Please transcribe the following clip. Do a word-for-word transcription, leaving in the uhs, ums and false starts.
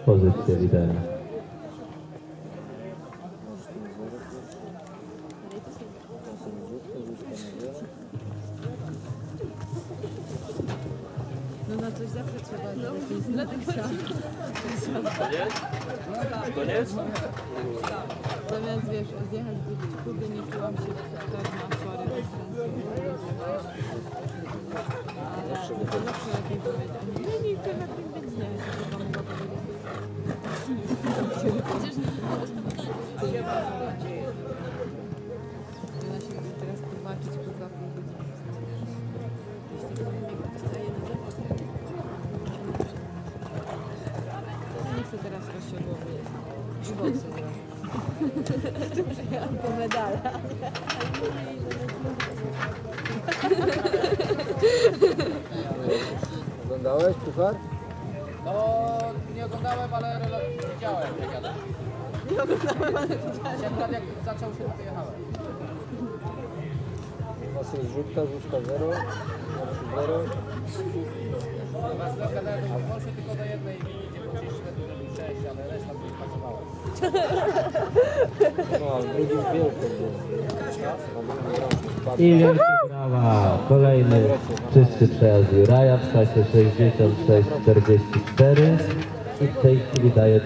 pozycję liderów. No na coś zawsze trzeba. No, dlatego Koniec? Koniec? zamiast wiesz, zjechać do Kuby, nie czułam się tak na sorry ale to zawsze lepiej powiedzieć. Nie, nie chcę lepiej być, nie, to wam mogła powiedzieć. Przecież nie było spotkania. Ja się chcę teraz tłumaczyć po za pół godziny. Nie chcę teraz rozsiadłować. Żywotnie. Tu przyjechałam po medale. Oglądałeś puchar? No, nie oglądałem, ale widziałem jak jadę. Nie oglądałem, ale widziałem. Akurat jak zaczął się, to jechałem. U nas jest rzutka, rzutka zero, zero. Was gadałem do Polski tylko do jednej linii, gdzie powiedzieliśmy, że zrobił sześć, ale reszta by nie pasowała. No, a w drugim wielką było. I wielka brawa. Kolejny czysty przejazd Juraja w czasie sześćdziesiąt sześć czterdzieści cztery i w tej chwili daje